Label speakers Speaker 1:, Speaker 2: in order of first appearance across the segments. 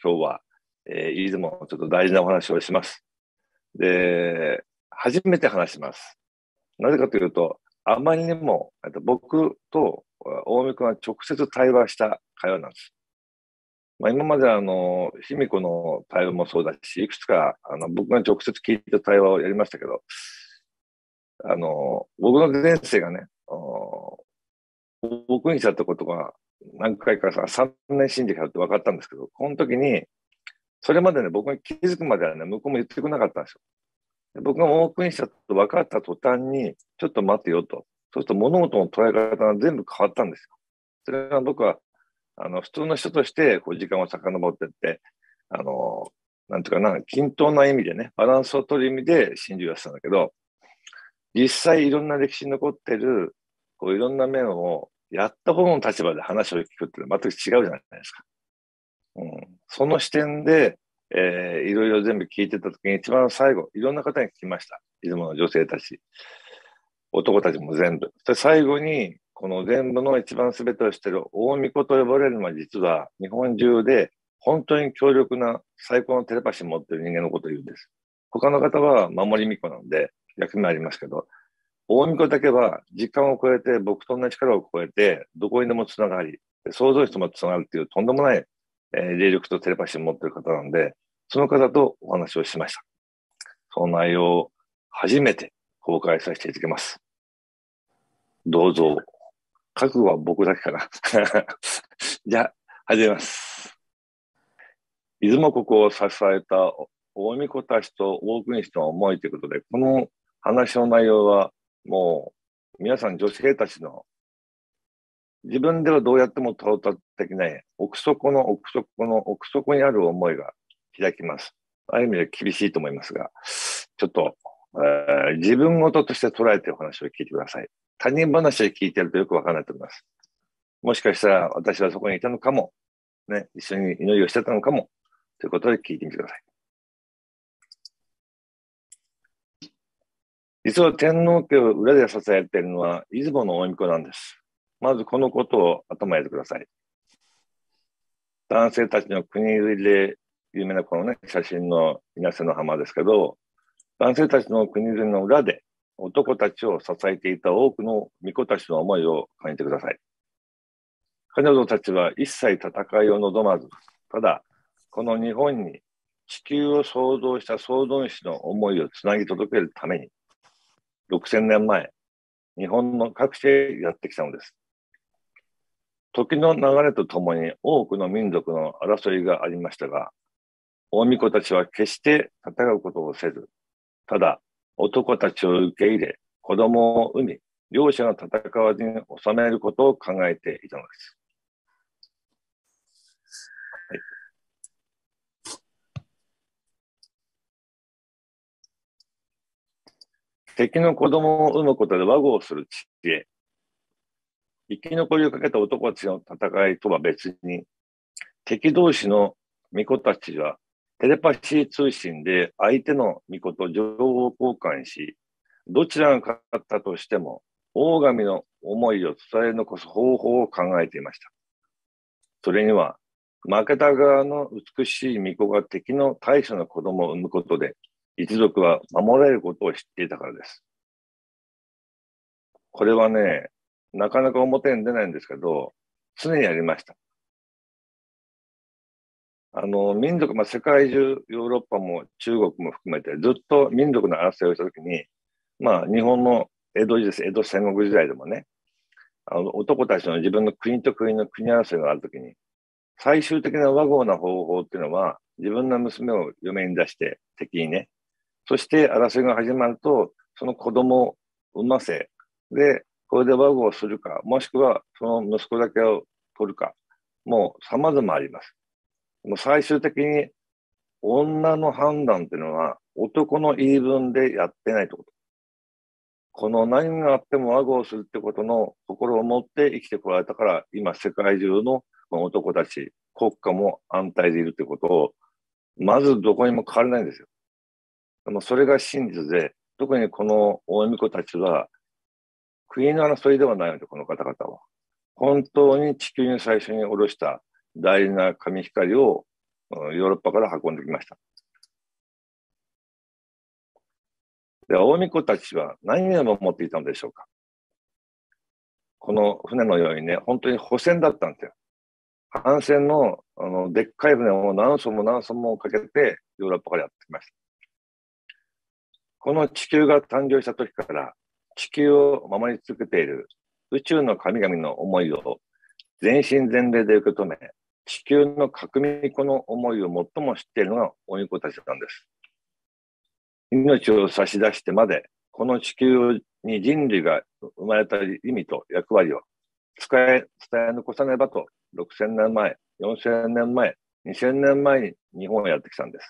Speaker 1: 今日は、出雲のちょっと大事なお話をします。で、初めて話します。なぜかというと、あまりにも僕と大見君は直接対話した会話なんです。今まで卑弥呼の対話もそうだし、いくつか僕が直接聞いた対話をやりましたけど、僕の前世がね、僕にしたってことが何回か3年信じたって分かったんですけど、この時に、それまでね、僕が気づくまではね、向こうも言ってくれなかったんですよ。で僕が大にしたと分かった途端に、ちょっと待てよと。そうすると物事の捉え方が全部変わったんですよ。それが僕は、普通の人としてこう時間を遡っていって、なんていうかな、均等な意味でね、バランスを取る意味で真珠をやってたんだけど、実際いろんな歴史に残ってる、こういろんな面をやった方の立場で話を聞くって全く違うじゃないですか。その視点で、いろいろ全部聞いてた時に一番最後、いろんな方に聞きました。出雲の女性たち、男たちも全部。で、最後に、この全部の一番全てを知っている大巫女と呼ばれるのは実は日本中で本当に強力な最高のテレパシーを持っている人間のことを言うんです。他の方は守り巫女なので役目ありますけど、大巫女だけは時間を超えて僕と同じ力を超えてどこにでもつながり、想像力ともつながるっていうとんでもない霊力とテレパシーを持っている方なんで、その方とお話をしました。その内容を初めて公開させていただきます。どうぞ。覚悟は僕だけかな。じゃあ、始めます。出雲国を支えた大巫女たちと大国主の思いということで、この話の内容はもう皆さん女性たちの自分ではどうやっても到達できない奥底の奥底の奥底にある思いが開きます。ある意味で厳しいと思いますが、ちょっと、自分事として捉えてお話を聞いてください。他人話で聞いてるとよくわからないと思います。もしかしたら私はそこにいたのかも、ね、一緒に祈りをしてたのかも、ということで聞いてみてください。実は天皇家を裏で支えているのは出雲の大巫女なんです。まずこのことを頭に入れてください。男性たちの国入りで有名なこのね、写真の稲瀬の浜ですけど、男性たちの国々の裏で男たちを支えていた多くの巫女たちの思いを感じてください。彼女たちは一切戦いを望まず、ただ、この日本に地球を創造した創造主の思いをつなぎ届けるために、6000年前、日本の各地へやってきたのです。時の流れとともに多くの民族の争いがありましたが、大巫女たちは決して戦うことをせず、ただ男たちを受け入れ、子供を産み、両者が戦わずに収めることを考えていたのです。はい、敵の子供を産むことで和合する知恵、生き残りをかけた男たちの戦いとは別に、敵同士の巫女たちはテレパシー通信で相手の巫女と情報交換し、どちらが勝ったとしても、大神の思いを伝え残す方法を考えていました。それには、負けた側の美しい巫女が敵の大将の子供を産むことで、一族は守られることを知っていたからです。これはね、なかなか表に出ないんですけど、常にありました。民族、世界中、ヨーロッパも中国も含めて、ずっと民族の争いをしたときに、日本の江戸時代、江戸戦国時代でもね、男たちの自分の国と国の国争いがあるときに、最終的な和合な方法っていうのは、自分の娘を嫁に出して敵にね、そして争いが始まると、その子供を産ませ、で、これで和合するか、もしくはその息子だけを取るか、もう様々あります。もう最終的に女の判断っていうのは男の言い分でやってないってこと。この何があっても和合するってことの心を持って生きてこられたから、今世界中の男たち、国家も安泰でいるってことを、まずどこにも変わらないんですよ。でもそれが真実で、特にこの大巫女たちは、国の争いではないので、この方々は。本当に地球に最初に下ろした大事な神光をヨーロッパから運んできました。で、大巫女たちは何を持っていたのでしょうか。この船のようにね、本当に補船だったんですよ。帆船の、でっかい船を何艘も何艘もかけてヨーロッパからやってきました。この地球が誕生した時から地球を守り続けている宇宙の神々の思いを全身全霊で受け止め、地球の革命子の思いを最も知っているのがお巫女たちなんです。命を差し出してまで、この地球に人類が生まれた意味と役割を伝え残さねばと、6000年前、4000年前、2000年前に日本をやってきたんです。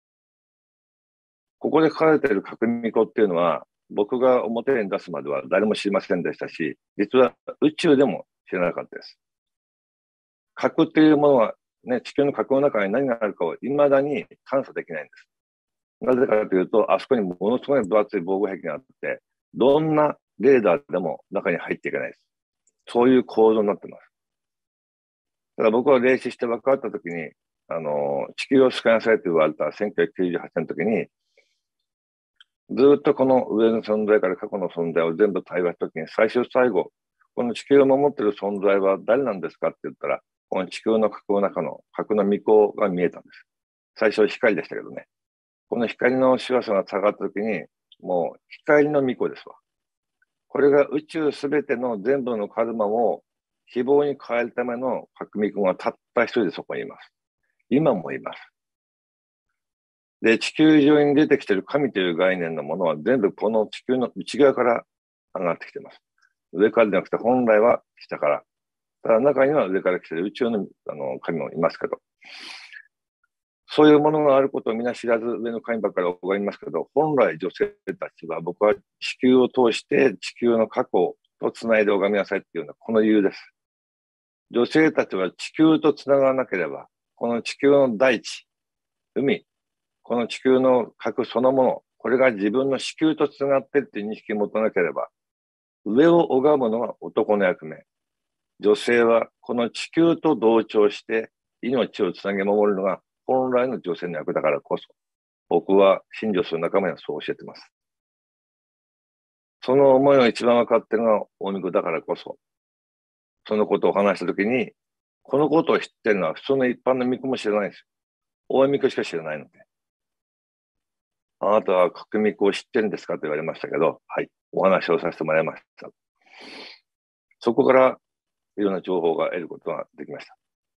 Speaker 1: ここで書かれている革命子っていうのは、僕が表に出すまでは誰も知りませんでしたし、実は宇宙でも知らなかったです。核っていうものは、ね、地球の核の中に何があるかを未だに探査できないんです。なぜかというと、あそこにものすごい分厚い防護壁があって、どんなレーダーでも中に入っていけないです。そういう構造になってます。だから僕は霊視して分かったときに、地球を救いなさいと言われた1998年の時に、ずっとこの上の存在から過去の存在を全部対話したときに、最終最後、この地球を守っている存在は誰なんですかって言ったら、この地球の核の中の核の巫女が見えたんです。最初は光でしたけどね。この光の白さが下がったときに、もう光の巫女ですわ。これが宇宙すべての全部のカルマを希望に変えるための核巫女がたった一人でそこにいます。今もいます。で、地球上に出てきている神という概念のものは全部この地球の内側から上がってきています。上からじゃなくて本来は下から。ただ中には上から来ている宇宙の神もいますけど、そういうものがあることを皆知らず上の神ばかり拝みますけど、本来女性たちは僕は地球を通して地球の過去とつないで拝みなさいっていうのはこの理由です。女性たちは地球とつながらなければ、この地球の大地、海、この地球の核そのもの、これが自分の子宮とつながっているという認識を持たなければ、上を拝むのが男の役目。女性はこの地球と同調して命をつなげ守るのが本来の女性の役だからこそ、僕は信条する仲間にはそう教えています。その思いを一番分かっているのが大巫女だからこそ、そのことを話したときに、このことを知っているのは普通の一般の巫女も知らないんですよ。大巫女しか知らないので。あなたは革命を知ってるんですかと言われましたけど、はい、お話をさせてもらいました。そこからいろんな情報が得ることができました。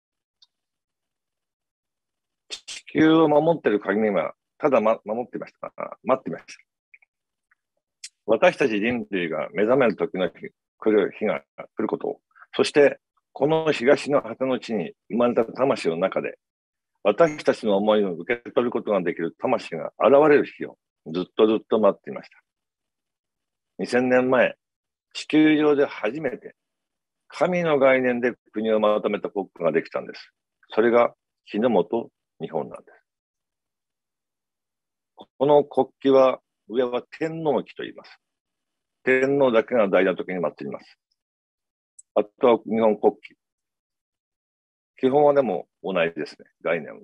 Speaker 1: 地球を守っている限りは、ただ、守っていました。待っていました。私たち人類が目覚める時の日が来ることを、そしてこの東の果ての地に生まれた魂の中で、私たちの思いを受け取ることができる魂が現れる日をずっと待っていました。2000年前、地球上で初めて神の概念で国をまとめた国家ができたんです。それが日の本、日本なんです。この国旗は、上は天皇旗と言います。天皇だけが大事な時に祀ります。あとは日本国旗。基本はでも同じですね、概念は。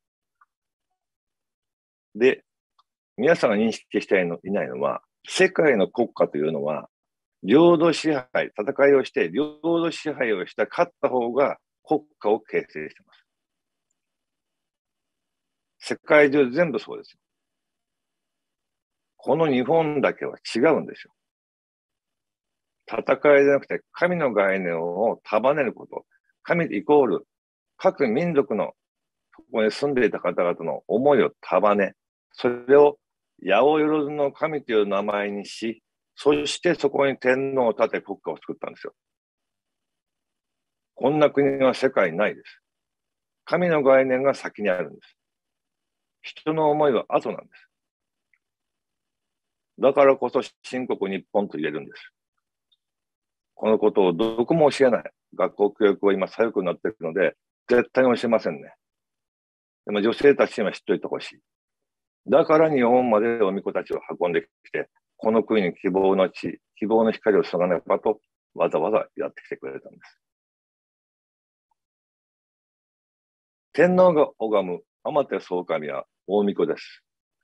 Speaker 1: で、皆さんが認識していないのは、世界の国家というのは、領土支配、戦いをして、領土支配をした勝った方が国家を形成しています。世界中全部そうですよ。この日本だけは違うんですよ。戦いじゃなくて、神の概念を束ねること。神イコール、各民族の、そこに住んでいた方々の思いを束ね、それを八百万の神という名前にし、そしてそこに天皇を立て国家を作ったんですよ。こんな国は世界にないです。神の概念が先にあるんです。人の思いは後なんです。だからこそ新国日本と言えるんです。このことをどこも教えない。学校教育は今左翼になっているので、絶対に教えませんね。でも女性たちには知っておいてほしい。だから日本までお巫女たちを運んできて、この国に希望の地、希望の光を注がねばと、わざわざやってきてくれたんです。 天皇が拝む天照大神は大巫女です。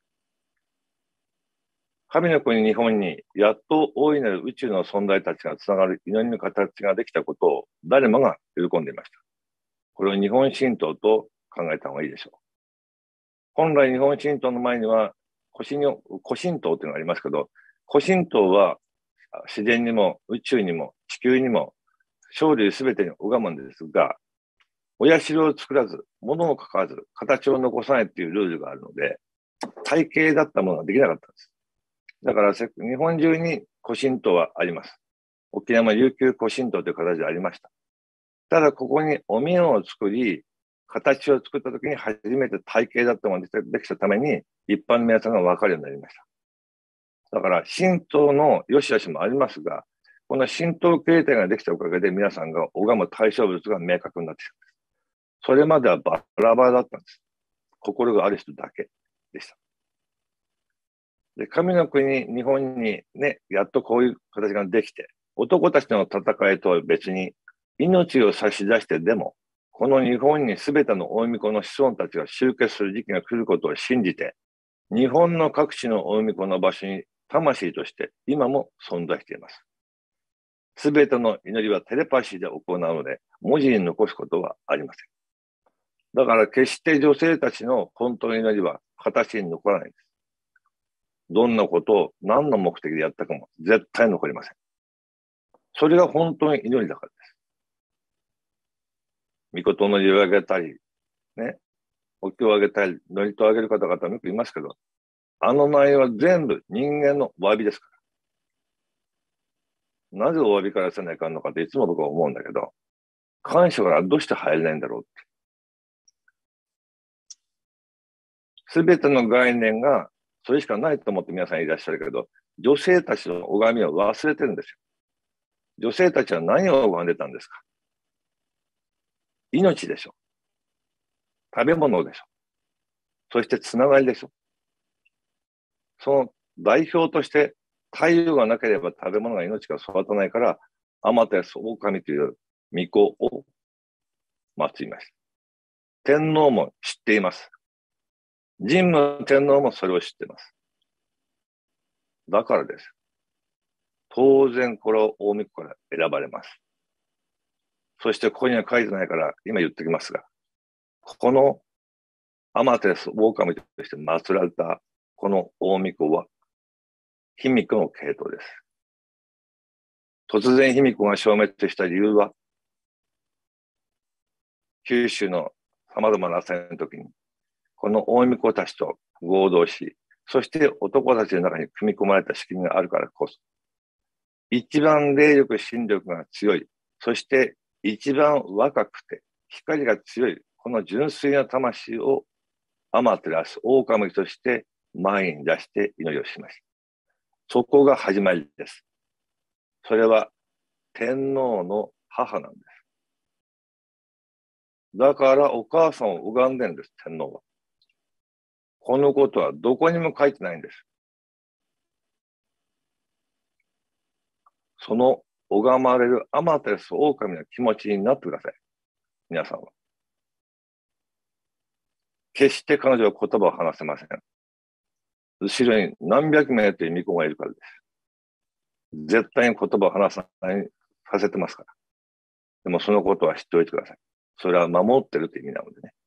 Speaker 1: 神の国日本にやっと大いなる宇宙の存在たちがつながる祈りの形ができたことを誰もが喜んでいました。これを日本神道と考えた方がいいでしょう。本来日本神道の前には古神道というのがありますけど、古神道は自然にも宇宙にも地球にも生類すべてに拝むんですが、お社を作らず、物を書かず、形を残さないっていうルールがあるので、体系だったものができなかったんです。だから日本中に古神道はあります。沖縄琉球古神道という形でありました。ただここにお面を作り、形を作った時に初めて体系だったものができたために、一般の皆さんが分かるようになりました。だから神道の良し悪しもありますが、この神道形態ができたおかげで皆さんが拝む対象物が明確になってきたんです。それまではバラバラだったんです。心がある人だけでした。で、神の国、日本にね、やっとこういう形ができて、男たちの戦いとは別に、命を差し出してでも、この日本に全ての大巫女の子孫たちが集結する時期が来ることを信じて、日本の各地の大巫女の場所に魂として今も存在しています。全ての祈りはテレパシーで行うので、文字に残すことはありません。だから決して女性たちの本当の祈りは形に残らないんです。どんなことを何の目的でやったかも絶対残りません。それが本当に祈りだからです。御事の湯をあげたり、ね、お経をあげたり、祝詞をあげる方々もよくいますけど、あの内容は全部人間のお詫びですから。なぜお詫びからせないかんのかっていつも僕は思うんだけど、感謝からどうして入れないんだろうって。すべての概念がそれしかないと思って皆さんいらっしゃるけど、女性たちの拝みを忘れてるんですよ。女性たちは何を拝んでたんですか？命でしょ。食べ物でしょ。そしてつながりでしょ。その代表として太陽がなければ食べ物が命が育たないから、天照大神という巫女を祀りました。天皇も知っています。神武天皇もそれを知っています。だからです。当然これを大巫女から選ばれます。そしてここには書いてないから今言っておきますが、この天照大神として祀られたこの大巫女は卑弥呼の系統です。突然卑弥呼が消滅した理由は、九州の様々な戦の時に、この大巫女たちと合同し、そして男たちの中に組み込まれた仕組みがあるからこそ、一番霊力、心力が強い、そして一番若くて光が強い、この純粋な魂を天照大神として前に出して祈りをしました。そこが始まりです。それは天皇の母なんです。だからお母さんを拝んでるんです、天皇は。このことはどこにも書いてないんです。その拝まれる天照大神の気持ちになってください。皆さんは。決して彼女は言葉を話せません。後ろに何百名という巫女がいるからです。絶対に言葉を話さないさせてますから。でもそのことは知っておいてください。それは守ってるという意味なのでね。